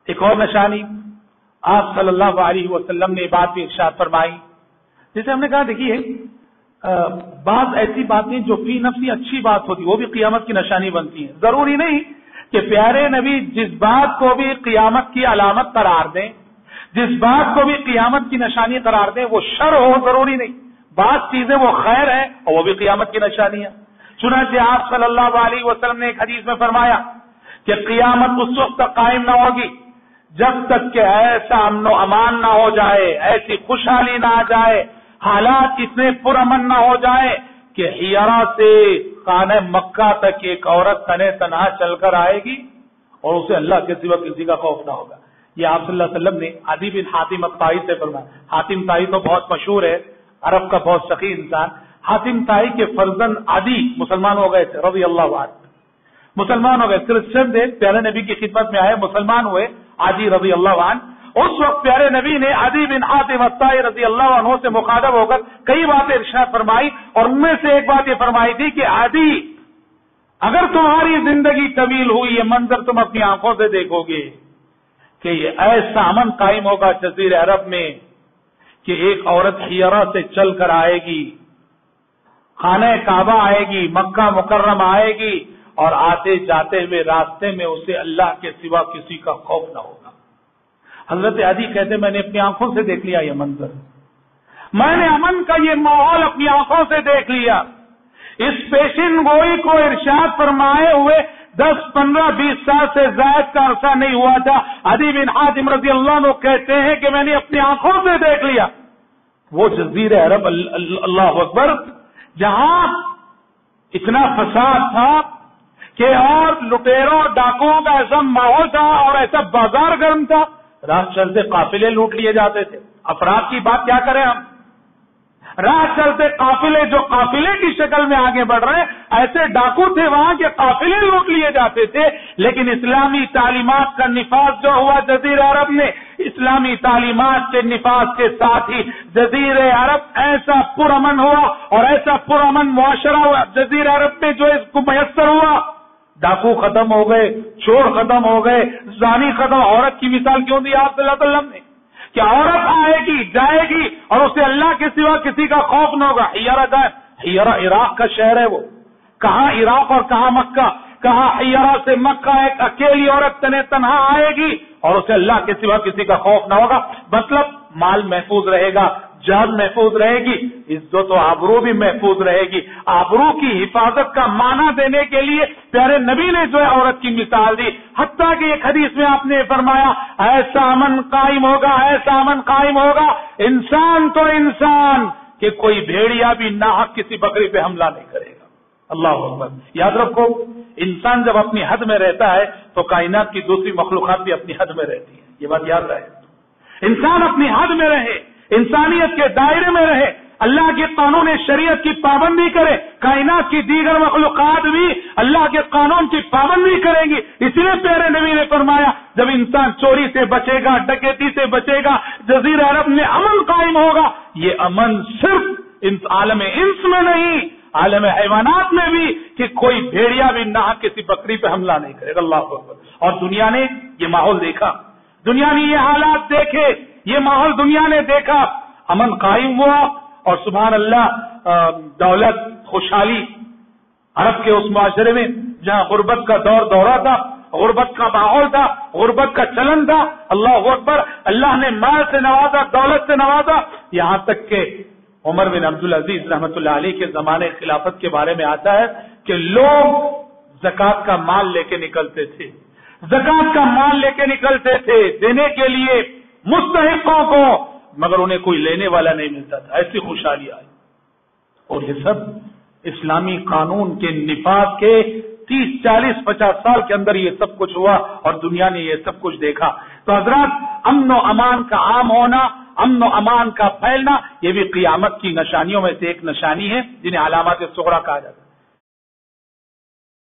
ایک اور نشانی آپ صلی اللہ علیہ وسلم نے بات بھی ارشاد فرمائی. جیسے ہم نے کہا دیکھیے بعض ایسی باتیں جو فی نفسی اچھی بات ہوتی وہ بھی قیامت کی نشانی بنتی ہیں. ضروری نہیں کہ پیارے نبی جس بات کو بھی قیامت کی علامت قرار دیں, جس بات کو بھی قیامت کی نشانی قرار دیں وہ شر ہو, ضروری نہیں. بعض چیزیں وہ خیر ہیں اور وہ بھی قیامت کی نشانیاں. چنانچہ آپ صلی اللہ علیہ وسلم نے ایک حدیث میں فرمایا کہ قیامت اس وقت تک قائم نہ ہوگی جب تک کہ ایسا امن و امان نہ ہو جائے, ایسی خوشحالی نہ آ جائے, حالات اتنے پرامن نہ ہو جائے کہ حیرہ سے خانہ مکہ تک ایک عورت تنے تنہا چل کر آئے گی اور اسے اللہ کے سوا کسی کا خوف نہ ہوگا. یہ آپ صلی اللہ علیہ وسلم نے عدی بن حاتم الطائی سے فرمایا. حاتم طائی تو بہت مشہور ہے, عرب کا بہت سخی انسان. حاتم طائی کے فرزند عدی مسلمان ہو گئے تھے رضی اللہ عنہ, مسلمان ہو گئے, کرسچن تھے, پیارے نبی کی خدمت میں آئے, مسلمان ہوئے عدی رضی اللہ عنہ. اس وقت پیارے نبی نے عدی بن حاتم الطائی رضی اللہ عنہ سے مخاطب ہو کر کئی باتیں ارشاد فرمائی, اور ان میں سے ایک بات یہ فرمائی تھی کہ عدی اگر تمہاری زندگی طویل ہوئی یہ منظر تم اپنی آنکھوں سے دیکھو گے کہ یہ ایسا امن قائم ہوگا جزیرہ عرب میں کہ ایک عورت حیرہ سے چل کر آئے گی, خانہ کعبہ آئے گی, مکہ مکرمہ آئے گی, اور آتے جاتے ہوئے راستے میں اسے اللہ کے سوا کسی کا خوف نہ ہوگا. حضرت عدی کہتے میں نے اپنی آنکھوں سے دیکھ لیا یہ منظر, میں نے امن کا یہ ماحول اپنی آنکھوں سے دیکھ لیا. اس پیشن گوئی کو ارشاد فرمائے ہوئے 10, 15, 20 سال سے زائد کا عرصہ نہیں ہوا تھا. عدی بن حاتم رضی اللہ عنہ کہتے ہیں کہ میں نے اپنی آنکھوں سے دیکھ لیا وہ جزیرہ عرب, اللہ اکبر, جہاں اتنا فساد تھا کہ اور لٹیروں اور ڈاکوؤں کا ایسا ماحول تھا اور ایسا بازار گرم تھا, راہ چلتے قافلے لوٹ لیے جاتے تھے. افراد کی بات کیا کریں ہم, راہ چلتے قافلے جو قافلے کی شکل میں آگے بڑھ رہے ہیں ایسے ڈاکو تھے وہاں کے قافلے لوٹ لیے جاتے تھے. لیکن اسلامی تعلیمات کا نفاذ جو ہوا جزیرہ عرب میں, اسلامی تعلیمات کے نفاذ کے ساتھ ہی جزیرہ عرب ایسا پرامن ہوا اور ایسا پرامن معاشرہ ہوا جزیرہ عرب میں جو اس کو میسر ہوا. ڈاکو ختم ہو گئے, چور ختم ہو گئے, زانی ختم. عورت کی مثال کیوں دی آپ صلی اللہ علیہ وسلم نے کہ عورت آئے گی جائے گی اور اسے اللہ کے سوا کسی کا خوف نہ ہوگا. حیرہ جائے, حیرہ عراق کا شہر ہے, وہ کہاں عراق اور کہاں مکہ, کہاں حیرہ سے مکہ ایک اکیلی عورت تنے تنہا آئے گی اور اسے اللہ کے سوا کسی کا خوف نہ ہوگا. مطلب مال محفوظ رہے گا, جان محفوظ رہے گی, عزت و آبرو بھی محفوظ رہے گی. آبرو کی حفاظت کا معنی دینے کے لیے پیارے نبی نے جو ہے عورت کی مثال دی. حتیٰ کہ ایک حدیث میں آپ نے فرمایا ایسا امن قائم ہوگا, ایسا امن قائم ہوگا, انسان تو انسان کہ کوئی بھیڑیا بھی ناحق کسی بکری پہ حملہ نہیں کرے گا. اللہ اکبر. یاد رکھو انسان جب اپنی حد میں رہتا ہے تو کائنات کی دوسری مخلوقات بھی اپنی حد میں رہتی ہے. یہ بات یاد رہے, انسان اپنی حد میں رہے, انسانیت کے دائرے میں رہے, اللہ کے قانون شریعت کی پابندی کرے. کائنات کی دیگر مخلوقات بھی اللہ کے قانون کی پابندی کریں گی. اسی لیے پیارے نبی نے فرمایا جب انسان چوری سے بچے گا, ڈکیتی سے بچے گا, جزیرہ عرب میں امن قائم ہوگا. یہ امن صرف عالم انس میں نہیں, عالم حیوانات میں بھی کہ کوئی بھیڑیا بھی نہ کسی بکری پہ حملہ نہیں کرے گا. اللہ اکبر. اور دنیا نے یہ ماحول دیکھا, دنیا نے یہ حالات دیکھے, یہ ماحول دنیا نے دیکھا, امن قائم ہوا اور سبحان اللہ دولت خوشحالی عرب کے اس معاشرے میں جہاں غربت کا دورہ تھا, غربت کا ماحول تھا, غربت کا چلن تھا. اللہ اکبر. اللہ نے مال سے نوازا, دولت سے نوازا, یہاں تک کہ عمر بن عبدالعزیز رحمۃ اللہ علیہ کے زمانے خلافت کے بارے میں آتا ہے کہ لوگ زکوٰۃ کا مال لے کے نکلتے تھے, زکوٰۃ کا مال لے کے نکلتے تھے دینے کے لیے مستحقوں کو, مگر انہیں کوئی لینے والا نہیں ملتا تھا. ایسی خوشحالی آئی. اور یہ سب اسلامی قانون کے نفاذ کے 30, 40, 50 سال کے اندر یہ سب کچھ ہوا اور دنیا نے یہ سب کچھ دیکھا. تو حضرات امن و امان کا عام ہونا, امن و امان کا پھیلنا, یہ بھی قیامت کی نشانیوں میں سے ایک نشانی ہے جنہیں علامات صغریٰ کہا جاتا ہے.